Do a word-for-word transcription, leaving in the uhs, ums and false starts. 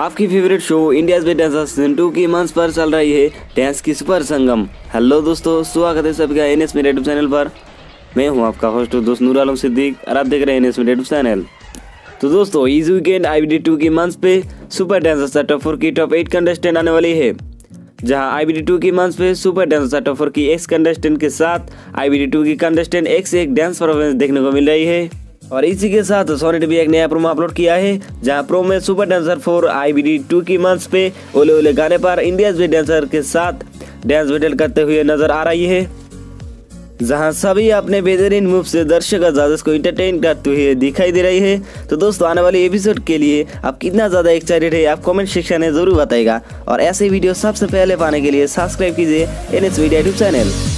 आपकी favourite show India's best dancer season two की मंच पर चल रही है डांस की सुपर संगम। हेलो दोस्तों, स्वागत है सबका N S media YouTube channel पर। मैं हूं आपका होस्ट दोस्त नूर आलम सिद्दीक और आप देख रहे हैं N S media YouTube channel. तो दोस्तों, इस weekend I B D two की मंच पे सुपर डांसर टॉप फोर की टॉप एट कंटेस्टेंट आने वाली है, जहां आई बी डी टू की मंच पे सुपर डांसर टॉप फोर की एक्स कंटेस्टेंट के साथ आई बी डी टू की कंटेस्टेंट एक से एक डांस परफॉर्मेंस देखने को मिल रही है। और इसी के साथ सोनी टीवी एक नया प्रोमो अपलोड किया है, जहां प्रोमो में super dancer four I B D two की मंच पे ओले ओले गाने पर इंडियाज बेस्ट डांसर के साथ डांस बैटल करते हुए नजर आ रही है, जहां सभी अपने बेहतरीन मूव से दर्शक जजेस को एंटरटेन करते हुए दिखाई दे रही है। तो दोस्तों, आने वाले एपिसोड के लिए आप कितना ज़्यादा एक्साइटेड है आप कमेंट सेक्शन में जरूर बताइएगा। और ऐसे वीडियो सबसे पहले पाने के लिए सब्सक्राइब कीजिए N S media YouTube channel.